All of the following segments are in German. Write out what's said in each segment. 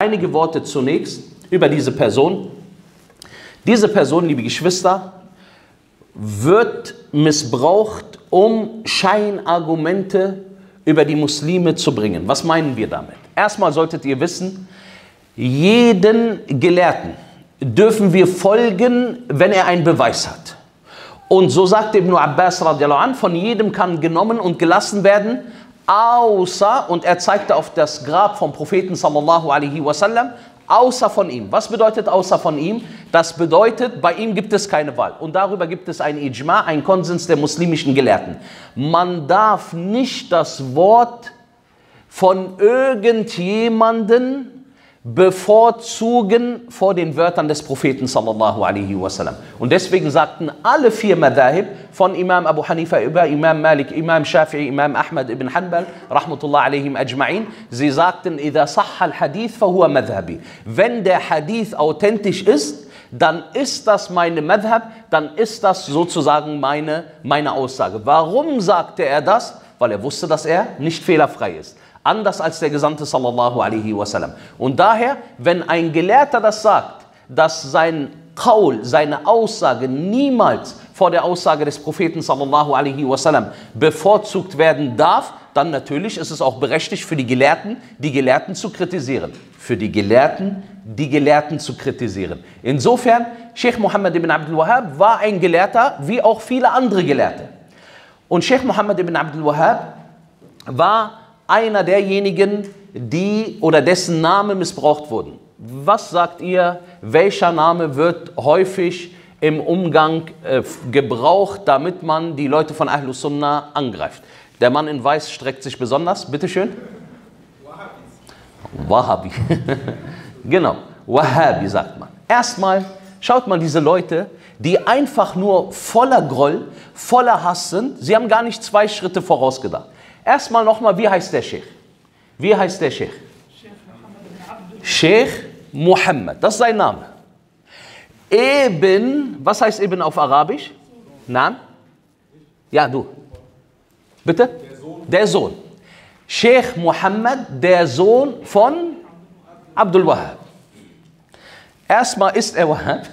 Einige Worte zunächst über diese Person. Diese Person, liebe Geschwister, wird missbraucht, um Scheinargumente über die Muslime zu bringen. Was meinen wir damit? Erstmal solltet ihr wissen, jeden Gelehrten dürfen wir folgen, wenn er einen Beweis hat. Und so sagt Ibn Abbas radiallahu anh, von jedem kann genommen und gelassen werden, außer, und er zeigte auf das Grab vom Propheten sallallahu alaihi wasallam, außer von ihm. Was bedeutet außer von ihm? Das bedeutet, bei ihm gibt es keine Wahl. Und darüber gibt es ein Ijma, ein Konsens der muslimischen Gelehrten. Man darf nicht das Wort von irgendjemandem bevorzugen vor den Wörtern des Propheten sallallahu alaihi wasallam. Und deswegen sagten alle vier Madhahib, von Imam Abu Hanifa über Imam Malik, Imam Shafi'i, Imam Ahmad ibn Hanbal, rahmatullah alaihim ajma'in, sie sagten, idha sahha al-Hadith fahuwa madhabi. Wenn der Hadith authentisch ist, dann ist das meine Madhab, dann ist das sozusagen meine Aussage. Warum sagte er das? Weil er wusste, dass er nicht fehlerfrei ist. Anders als der Gesandte sallallahu alaihi wasallam. Und daher, wenn ein Gelehrter das sagt, dass sein Qaul, seine Aussage niemals vor der Aussage des Propheten sallallahu alaihi wasallam bevorzugt werden darf, dann natürlich ist es auch berechtigt für die Gelehrten zu kritisieren. Für die Gelehrten zu kritisieren. Insofern, Sheikh Muhammad ibn Abdul Wahhab war ein Gelehrter, wie auch viele andere Gelehrte. Und Sheikh Muhammad ibn Abdul Wahhab war einer derjenigen, die oder dessen Name missbraucht wurden. Was sagt ihr, welcher Name wird häufig im Umgang gebraucht, damit man die Leute von Ahlus Sunnah angreift? Der Mann in Weiß streckt sich besonders, bitteschön. Wahhabi. Genau, Wahhabi sagt man. Erstmal schaut mal diese Leute, die einfach nur voller Groll, voller Hass sind. Sie haben gar nicht 2 Schritte vorausgedacht. Erstmal nochmal, wie heißt der Sheikh? Wie heißt der Sheikh? Sheikh Muhammad, das ist sein Name. Ibn, was heißt Ibn auf Arabisch? Nein? Ja, du. Bitte? Der Sohn. Sheikh Muhammad, der Sohn von Abdul Wahhab. Erstmal ist er Wahhab.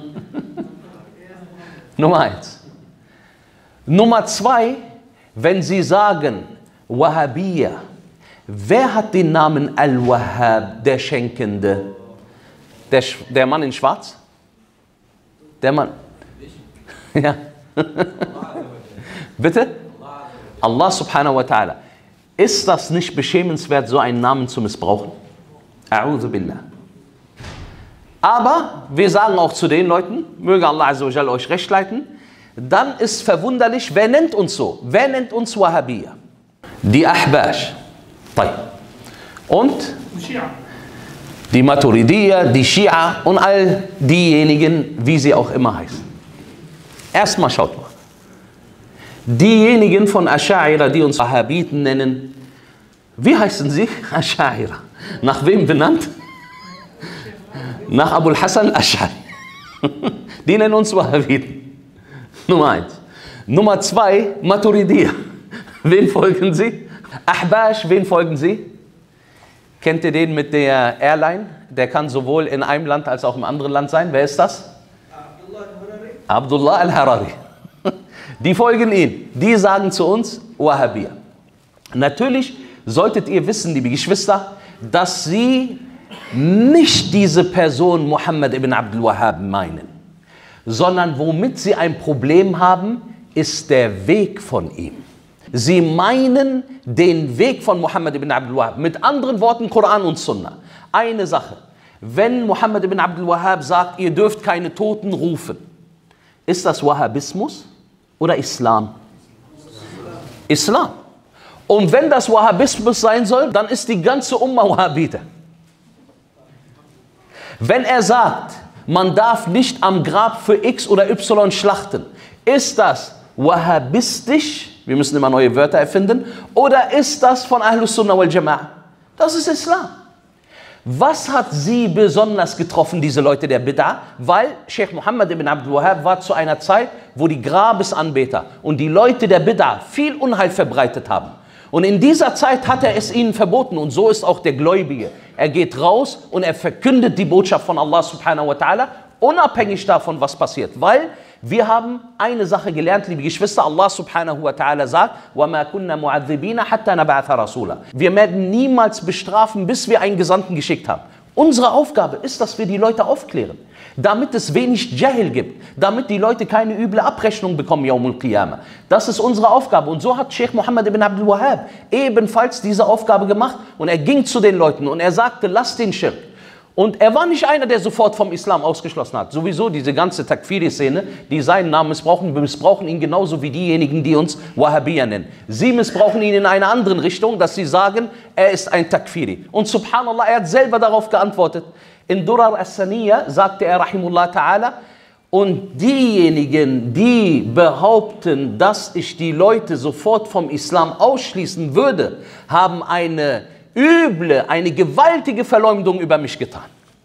Nummer 1. Nummer 2, wenn Sie sagen Wahhabiyya, wer hat den Namen Al-Wahhab, der Schenkende? Der Mann in Schwarz? Der Mann? Ja. Bitte? Allah subhanahu wa ta'ala. Ist das nicht beschämenswert, so einen Namen zu missbrauchen? A'udhu billah. Aber wir sagen auch zu den Leuten, möge Allah azza wa jalla euch recht leiten, dann ist verwunderlich, wer nennt uns so? Wer nennt uns Wahhabiyya? Die Ahbash. Und die Maturidiyya, die Schia und all diejenigen, wie sie auch immer heißen. Erstmal schaut mal. Diejenigen von Ash'aira, die uns Wahhabiten nennen, wie heißen sie? Ash'aira. Nach wem benannt? Nach Abul Hasan al-Ash'ari. Die nennen uns Wahhabiten. Nummer 1. Nummer 2, Maturidiyya. Wen folgen sie? Ahbash, wen folgen sie? Kennt ihr den mit der Airline? Der kann sowohl in einem Land als auch im anderen Land sein. Wer ist das? Abdullah al-Harari. Die folgen ihm. Die sagen zu uns Wahhabiyya. Natürlich solltet ihr wissen, liebe Geschwister, dass sie nicht diese Person Muhammad ibn Abdul Wahhab meinen, sondern womit sie ein Problem haben, ist der Weg von ihm. Sie meinen den Weg von Muhammad ibn Abdul Wahhab. Mit anderen Worten, Koran und Sunnah. Eine Sache, wenn Muhammad ibn Abdul Wahhab sagt, ihr dürft keine Toten rufen, ist das Wahhabismus oder Islam? Islam. Und wenn das Wahhabismus sein soll, dann ist die ganze Umma Wahhabite. Wenn er sagt, man darf nicht am Grab für X oder Y schlachten, ist das wahhabistisch? Wir müssen immer neue Wörter erfinden. Oder ist das von Ahlus Sunnah wal Jama'ah? Das ist Islam. Was hat sie besonders getroffen, diese Leute der Bid'ah? Weil Sheikh Muhammad ibn Abdul Wahhab war zu einer Zeit, wo die Grabesanbeter und die Leute der Bid'ah viel Unheil verbreitet haben. Und in dieser Zeit hat er es ihnen verboten. Und so ist auch der Gläubige. Er geht raus und er verkündet die Botschaft von Allah subhanahu wa ta'ala, unabhängig davon, was passiert. Weil wir haben eine Sache gelernt, liebe Geschwister. Allah subhanahu wa ta'ala sagt, وَمَا كُنَّا مُعَذِّبِينَ حَتَّى نَبْعَثَ رَسُولًا. Wir werden niemals bestrafen, bis wir einen Gesandten geschickt haben. Unsere Aufgabe ist, dass wir die Leute aufklären, damit es wenig Jahil gibt, damit die Leute keine üble Abrechnung bekommen, Yawmul Qiyamah. Das ist unsere Aufgabe. Und so hat Sheikh Muhammad ibn Abdul Wahhab ebenfalls diese Aufgabe gemacht. Und er ging zu den Leuten und er sagte, lasst den Schirk. Und er war nicht einer, der sofort vom Islam ausgeschlossen hat. Sowieso diese ganze Takfiri-Szene, die seinen Namen missbrauchen, wir missbrauchen ihn genauso wie diejenigen, die uns Wahhabiyya nennen. Sie missbrauchen ihn in einer anderen Richtung, dass sie sagen, er ist ein Takfiri. Und subhanallah, er hat selber darauf geantwortet. In Durar as-Saniyya sagte er, rahimullah ta'ala, und diejenigen, die behaupten, dass ich die Leute sofort vom Islam ausschließen würde, haben eine gewaltige Verleumdung über mich getan.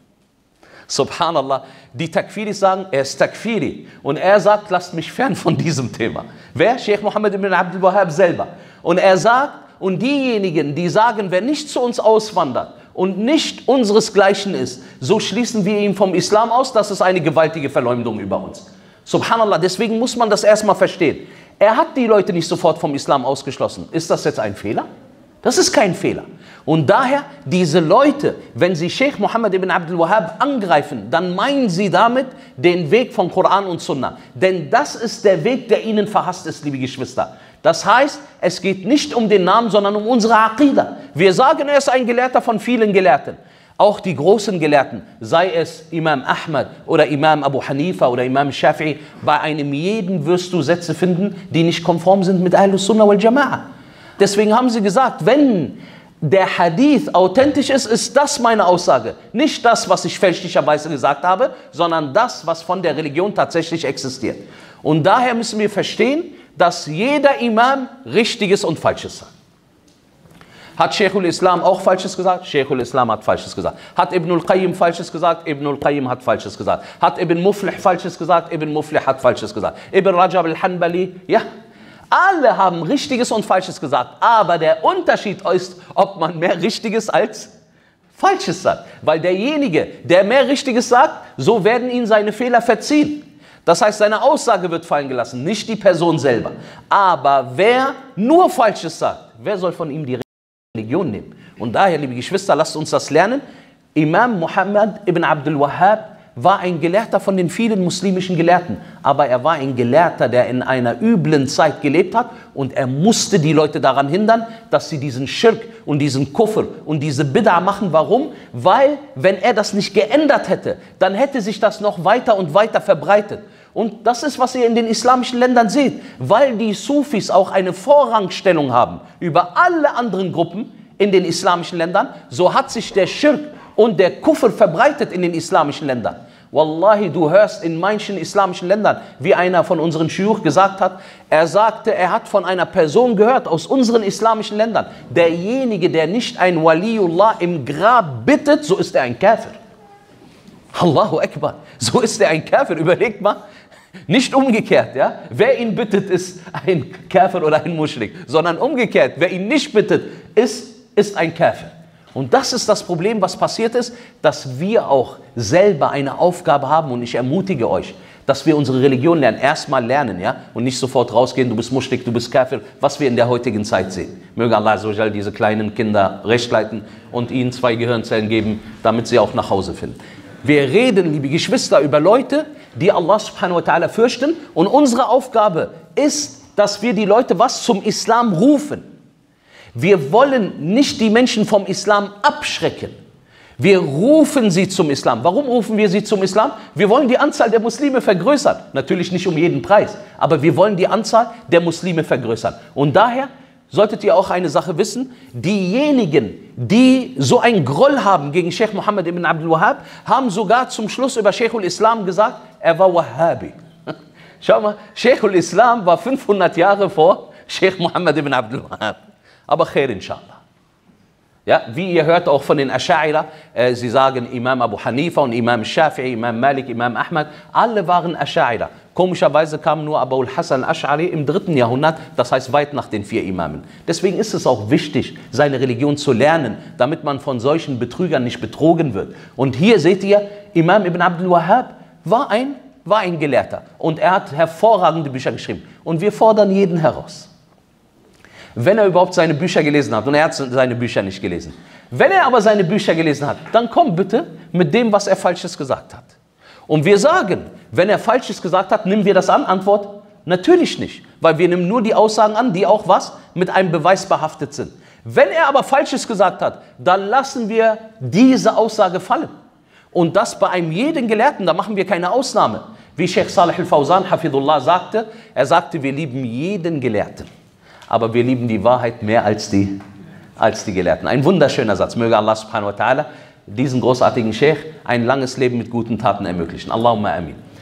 Subhanallah, die Takfiris sagen, er ist Takfiri. Und er sagt, lasst mich fern von diesem Thema. Wer? Sheikh Muhammad ibn Abdul Wahhab selber. Und er sagt, und diejenigen, die sagen, wer nicht zu uns auswandert und nicht unseresgleichen ist, so schließen wir ihn vom Islam aus, das ist eine gewaltige Verleumdung über uns. Subhanallah, deswegen muss man das erstmal verstehen. Er hat die Leute nicht sofort vom Islam ausgeschlossen. Ist das jetzt ein Fehler? Das ist kein Fehler. Und daher, diese Leute, wenn sie Sheikh Muhammad ibn Abdul Wahhab angreifen, dann meinen sie damit den Weg von Koran und Sunna. Denn das ist der Weg, der ihnen verhasst ist, liebe Geschwister. Das heißt, es geht nicht um den Namen, sondern um unsere Aqida. Wir sagen, er ist ein Gelehrter von vielen Gelehrten. Auch die großen Gelehrten, sei es Imam Ahmad oder Imam Abu Hanifa oder Imam Shafi'i, bei einem jeden wirst du Sätze finden, die nicht konform sind mit Ahlus Sunnah wal Jama'a. Deswegen haben sie gesagt, wenn der Hadith authentisch ist, ist das meine Aussage. Nicht das, was ich fälschlicherweise gesagt habe, sondern das, was von der Religion tatsächlich existiert. Und daher müssen wir verstehen, dass jeder Imam Richtiges und Falsches sagt. Hat Sheikhul Islam auch Falsches gesagt? Sheikhul Islam hat Falsches gesagt. Hat Ibn al-Qayyim Falsches gesagt? Ibn al-Qayyim hat Falsches gesagt. Hat Ibn Muflih Falsches gesagt? Ibn Muflih hat Falsches gesagt. Ibn Rajab al-Hanbali, ja. Alle haben Richtiges und Falsches gesagt, aber der Unterschied ist, ob man mehr Richtiges als Falsches sagt. Weil derjenige, der mehr Richtiges sagt, so werden ihm seine Fehler verziehen. Das heißt, seine Aussage wird fallen gelassen, nicht die Person selber. Aber wer nur Falsches sagt, wer soll von ihm die Religion nehmen? Und daher, liebe Geschwister, lasst uns das lernen. Imam Muhammad ibn Abdul Wahhab war ein Gelehrter von den vielen muslimischen Gelehrten, aber er war ein Gelehrter, der in einer üblen Zeit gelebt hat und er musste die Leute daran hindern, dass sie diesen Schirk und diesen Kufr und diese Bid'a machen. Warum? Weil, wenn er das nicht geändert hätte, dann hätte sich das noch weiter und weiter verbreitet. Und das ist, was ihr in den islamischen Ländern seht, weil die Sufis auch eine Vorrangstellung haben über alle anderen Gruppen in den islamischen Ländern, so hat sich der Schirk und der Kufr verbreitet in den islamischen Ländern. Wallahi, du hörst in manchen islamischen Ländern, wie einer von unseren Schuyukh gesagt hat, er sagte, er hat von einer Person gehört aus unseren islamischen Ländern, derjenige, der nicht ein Waliullah im Grab bittet, so ist er ein Kafir. Allahu Akbar, so ist er ein Kafir, überlegt mal. Nicht umgekehrt, ja? Wer ihn bittet, ist ein Kafir oder ein Muschrik, sondern umgekehrt, wer ihn nicht bittet, ist ein Kafir. Und das ist das Problem, was passiert ist, dass wir auch selber eine Aufgabe haben und ich ermutige euch, dass wir unsere Religion lernen, erstmal lernen, ja, und nicht sofort rausgehen, du bist Muschrik, du bist Kafir, was wir in der heutigen Zeit sehen. Möge Allah Azzawajal diese kleinen Kinder recht leiten und ihnen 2 Gehirnzellen geben, damit sie auch nach Hause finden. Wir reden, liebe Geschwister, über Leute, die Allah subhanahu wa ta'ala fürchten und unsere Aufgabe ist, dass wir die Leute zum Islam rufen. Wir wollen nicht die Menschen vom Islam abschrecken. Wir rufen sie zum Islam. Warum rufen wir sie zum Islam? Wir wollen die Anzahl der Muslime vergrößern. Natürlich nicht um jeden Preis, aber wir wollen die Anzahl der Muslime vergrößern. Und daher solltet ihr auch eine Sache wissen, diejenigen, die so einen Groll haben gegen Sheikh Muhammad ibn Abdul Wahhab, haben sogar zum Schluss über Sheikhul Islam gesagt, er war Wahhabi. Schau mal, Sheikhul Islam war 500 Jahre vor Sheikh Muhammad ibn Abdul Wahhab. Aber khair inshallah. Ja, wie ihr hört auch von den Asch'ira, sie sagen Imam Abu Hanifa und Imam Shafi'i, Imam Malik, Imam Ahmad, alle waren Asch'ira. Komischerweise kam nur Abu al-Hasan al-Asch'ari im 3. Jahrhundert, das heißt weit nach den 4 Imamen. Deswegen ist es auch wichtig, seine Religion zu lernen, damit man von solchen Betrügern nicht betrogen wird. Und hier seht ihr, Imam Ibn Abdul Wahhab war ein Gelehrter und er hat hervorragende Bücher geschrieben. Und wir fordern jeden heraus, wenn er überhaupt seine Bücher gelesen hat, und er hat seine Bücher nicht gelesen. Wenn er aber seine Bücher gelesen hat, dann komm bitte mit dem, was er Falsches gesagt hat. Und wir sagen, wenn er Falsches gesagt hat, nehmen wir das an? Antwort, natürlich nicht. Weil wir nehmen nur die Aussagen an, die auch was? Mit einem Beweis behaftet sind. Wenn er aber Falsches gesagt hat, dann lassen wir diese Aussage fallen. Und das bei einem jeden Gelehrten, da machen wir keine Ausnahme. Wie Sheikh Salih al-Fawzan, Hafidullah, sagte, er sagte, wir lieben jeden Gelehrten. Aber wir lieben die Wahrheit mehr als die Gelehrten. Ein wunderschöner Satz. Möge Allah subhanahu wa ta'ala diesen großartigen Sheikh ein langes Leben mit guten Taten ermöglichen. Allahumma amin.